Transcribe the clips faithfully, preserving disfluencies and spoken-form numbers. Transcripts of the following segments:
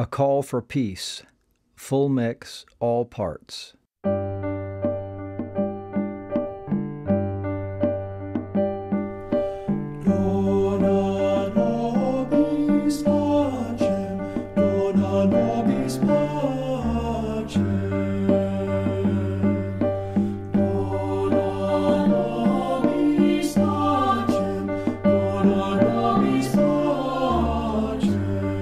A Call for Peace, full mix, all parts. Dona nobis pacem, dona nobis pacem. Dona nobis pacem, dona nobis pacem.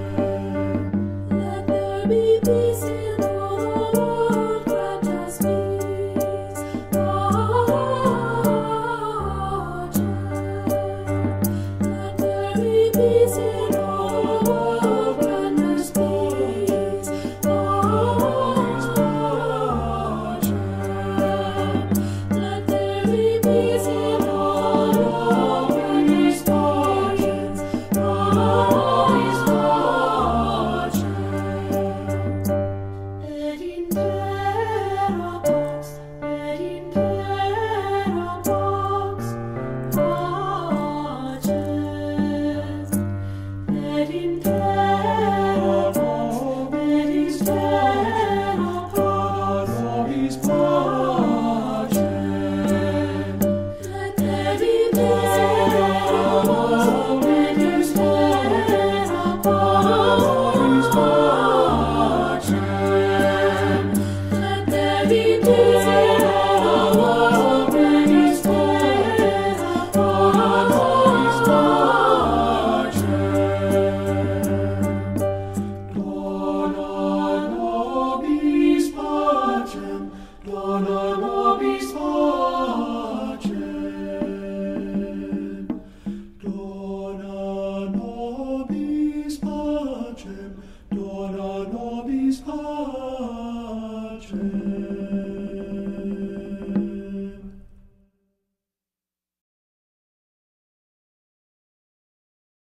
Let there be peace in all the world, grant us peace. Let there be peace in all the world, grant us peace. Let there be peace in all the world, grant us peace. Et in terra pax, et in terra pax, pacem. Et in terra pax, et in terra pax, Nobis pacem. let there be peace in terra pax, et in terra pax, pacem. Let there be peace in all the world, and in terra pax, Dona nobis pacem, dona nobis pacem. Dona nobis pacem, dona nobis pacem.